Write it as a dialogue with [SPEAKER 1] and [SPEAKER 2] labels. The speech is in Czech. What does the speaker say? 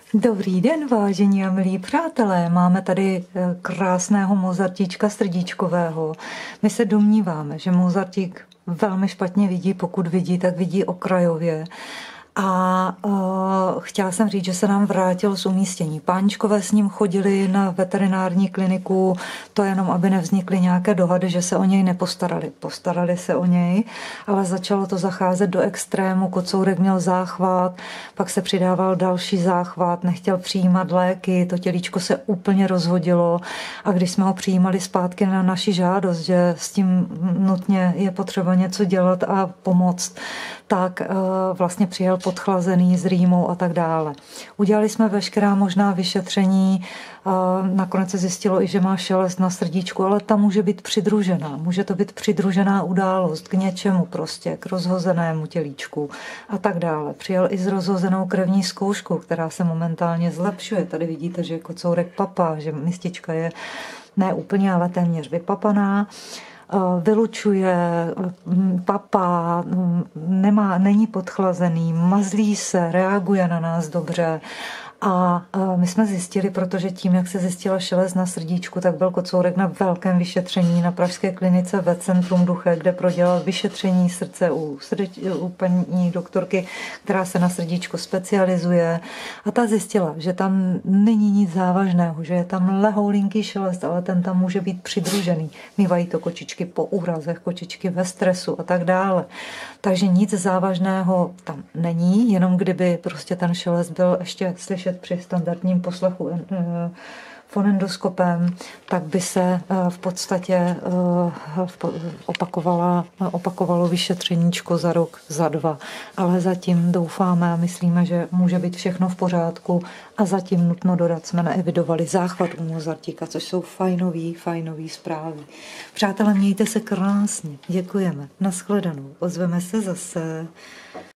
[SPEAKER 1] Dobrý den, vážení a milí přátelé. Máme tady krásného Mozartíčka srdíčkového. My se domníváme, že Mozartík velmi špatně vidí, pokud vidí, tak vidí okrajově. A chtěla jsem říct, že se nám vrátil z umístění. Páničkové s ním chodili na veterinární kliniku, to jenom, aby nevznikly nějaké dohady, že se o něj nepostarali. Postarali se o něj, ale začalo to zacházet do extrému. Kocourek měl záchvat, pak se přidával další záchvat, nechtěl přijímat léky, to tělíčko se úplně rozhodilo a když jsme ho přijímali zpátky na naši žádost, že s tím nutně je potřeba něco dělat a pomoct, tak vlastně přijel podchlazený s rýmou a tak dále. Udělali jsme veškerá možná vyšetření, nakonec se zjistilo i, že má šelest na srdíčku, ale ta může být přidružená. Může to být přidružená událost k něčemu prostě, k rozhozenému tělíčku a tak dále. Přijel i s rozhozenou krevní zkouškou, která se momentálně zlepšuje. Tady vidíte, že kocourek papá, že mistička je ne úplně, ale téměř vypapaná. Vylučuje, papá, není podchlazený, mazlí se, reaguje na nás dobře. A my jsme zjistili, protože tím, jak se zjistila šelest na srdíčku, tak byl kocourek na velkém vyšetření na pražské klinice ve Centrum Duche, kde prodělal vyšetření srdce u paní doktorky, která se na srdíčko specializuje. A ta zjistila, že tam není nic závažného, že je tam lehoulinký šelest, ale ten tam může být přidružený. Mývají to kočičky po úrazech, kočičky ve stresu a tak dále. Takže nic závažného tam není, jenom kdyby prostě ten šelest byl ještě slyšet při standardním poslechu fonendoskopem, tak by se v podstatě opakovalo vyšetřeníčko za rok, za dva. Ale zatím doufáme a myslíme, že může být všechno v pořádku a zatím nutno dodat, jsme neevidovali záchvat u Mozartíka, což jsou fajnový zprávy. Přátelé, mějte se krásně. Děkujeme. Nashledanou. Ozveme se zase.